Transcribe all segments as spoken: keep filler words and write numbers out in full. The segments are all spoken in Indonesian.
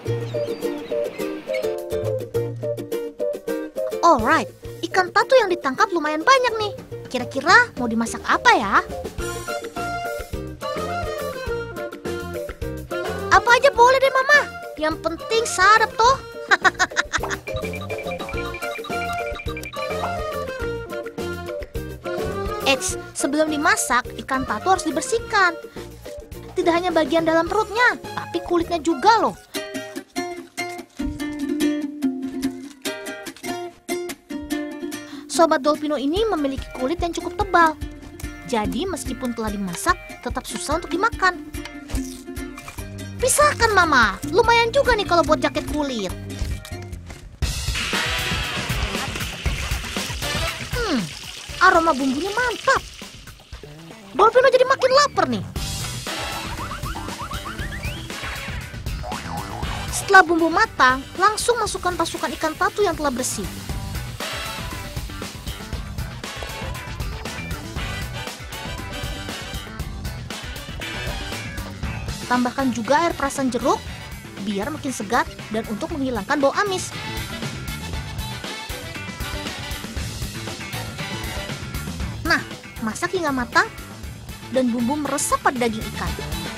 Alright, ikan pato yang ditangkap lumayan banyak nih. Kira-kira mau dimasak apa ya? Apa aja boleh deh Mama. Yang penting sarap toh. Eits, sebelum dimasak, ikan pato harus dibersihkan. Tidak hanya bagian dalam perutnya, tapi kulitnya juga loh. Sobat Dolpino ini memiliki kulit yang cukup tebal. Jadi meskipun telah dimasak, tetap susah untuk dimakan. Pisahkan Mama, lumayan juga nih kalau buat jaket kulit. Hmm, aroma bumbunya mantap. Dolpino jadi makin lapar nih. Setelah bumbu matang, langsung masukkan pasukan ikan pato yang telah bersih. Tambahkan juga air perasan jeruk, biar makin segar dan untuk menghilangkan bau amis. Nah, masak hingga matang dan bumbu meresap pada daging ikan.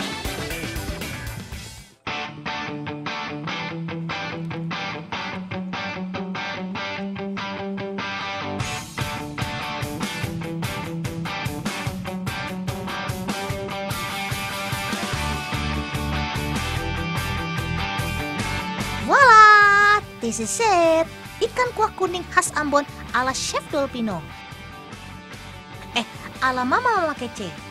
Voila, this is it. Ikan kuah kuning khas Ambon ala Chef Dolpino. Eh, ala Mama Mama Kece.